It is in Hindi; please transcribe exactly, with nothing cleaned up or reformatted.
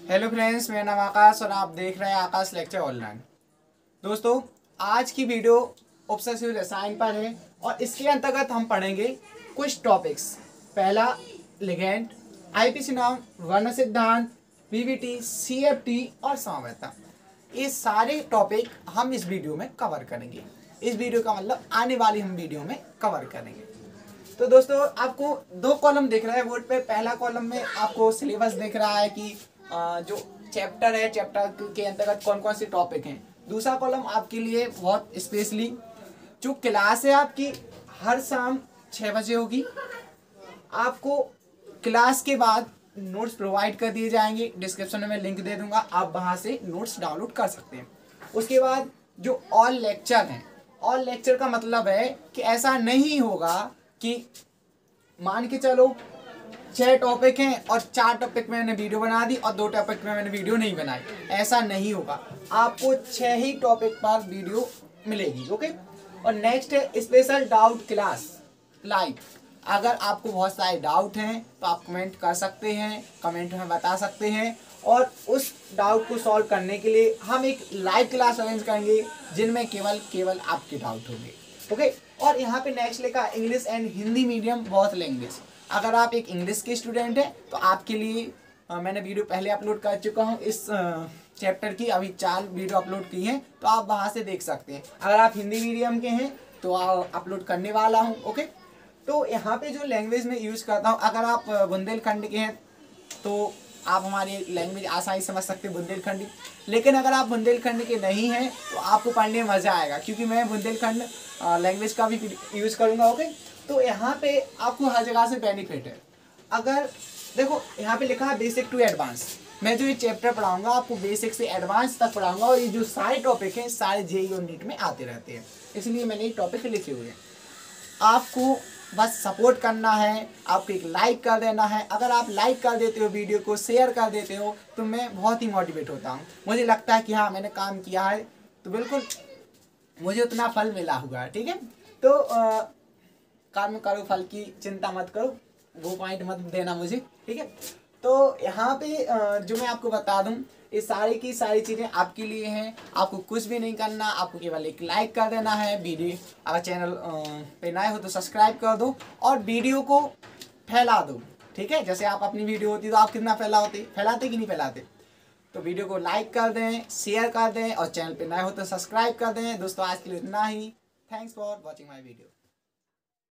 हेलो फ्रेंड्स, मेरा नाम आकाश और आप देख रहे हैं आकाश लेक्चर ऑनलाइन। दोस्तों, आज की वीडियो ऑब्सेसिव रसायन पर है और इसके अंतर्गत हम पढ़ेंगे कुछ टॉपिक्स। पहला लिगेंड, आईपीसी नाम, वर्ण सिद्धांत, पीवीटी, सीएफटी और साम्यता। ये सारे टॉपिक हम इस वीडियो में कवर करेंगे। इस वीडियो का मतलब आने वाली हम वीडियो में कवर करेंगे। तो दोस्तों, आपको दो कॉलम दिख रहा है बोर्ड पे। पहला कॉलम में आपको सिलेबस दिख रहा है कि जो चैप्टर है, चैप्टर के अंतर्गत कौन कौन से टॉपिक हैं। दूसरा कॉलम आपके लिए बहुत स्पेशली जो क्लास है आपकी हर शाम छः बजे होगी। आपको क्लास के बाद नोट्स प्रोवाइड कर दिए जाएंगे। डिस्क्रिप्शन में मैं लिंक दे दूंगा, आप वहाँ से नोट्स डाउनलोड कर सकते हैं। उसके बाद जो ऑल लेक्चर हैं, ऑल लेक्चर का मतलब है कि ऐसा नहीं होगा कि मान के चलो छह टॉपिक हैं और चार टॉपिक में मैंने वीडियो बना दी और दो टॉपिक में मैंने वीडियो नहीं बनाई। ऐसा नहीं होगा, आपको छह ही टॉपिक पर वीडियो मिलेगी। ओके। और नेक्स्ट है स्पेशल डाउट क्लास लाइव। अगर आपको बहुत सारे डाउट हैं तो आप कमेंट कर सकते हैं, कमेंट में बता सकते हैं और उस डाउट को सॉल्व करने के लिए हम एक लाइव क्लास अरेंज करेंगे जिनमें केवल केवल आपके डाउट होंगे। ओके। और यहाँ पे नेक्स्ट लिखा English and Hindi medium both language. अगर आप एक इंग्लिश के स्टूडेंट हैं तो आपके लिए आ, मैंने वीडियो पहले अपलोड कर चुका हूँ इस आ, चैप्टर की। अभी चार वीडियो अपलोड की हैं तो आप वहाँ से देख सकते हैं। अगर आप हिंदी मीडियम के हैं तो अपलोड करने वाला हूँ। ओके। तो यहाँ पे जो लैंग्वेज में यूज़ करता हूँ, अगर आप बुंदेलखंड के हैं तो आप हमारी लैंग्वेज आसानी समझ सकते हैं, बुंदेलखंडी। लेकिन अगर आप बुंदेलखंड के नहीं हैं तो आपको पढ़ने में मज़ा आएगा, क्योंकि मैं बुंदेलखंड लैंग्वेज का भी यूज़ करूँगा। ओके। तो यहाँ पे आपको हर जगह से बेनिफिट है। अगर देखो यहाँ पे लिखा है बेसिक टू एडवांस। मैं जो ये चैप्टर पढ़ाऊँगा आपको बेसिक से एडवांस तक पढ़ाऊँगा और ये जो सारे टॉपिक हैं सारे जेईई और नीट में आते रहते हैं, इसलिए मैंने ये टॉपिक लिखे हुए हैं। आपको बस सपोर्ट करना है, आपको एक लाइक कर देना है। अगर आप लाइक कर देते हो, वीडियो को शेयर कर देते हो, तो मैं बहुत ही मोटिवेट होता हूँ। मुझे लगता है कि हाँ मैंने काम किया है तो बिल्कुल मुझे उतना फल मिला हुआ। ठीक है। तो आ, कर्म करो, फल की चिंता मत करो, वो पॉइंट मत देना मुझे। ठीक है। तो यहाँ पे आ, जो मैं आपको बता दूँ, ये सारी की सारी चीज़ें आपके लिए हैं। आपको कुछ भी नहीं करना, आपको केवल एक लाइक कर देना है। वीडियो अगर चैनल पे नए हो तो सब्सक्राइब कर दो और वीडियो को फैला दो। ठीक है। जैसे आप अपनी वीडियो होती तो आप कितना फैलाते फैलाते कि नहीं फैलाते। तो वीडियो को लाइक कर दें, शेयर कर दें और चैनल पे नए हो तो सब्सक्राइब कर दें। दोस्तों, आज के लिए इतना ही। Thanks for watching my video.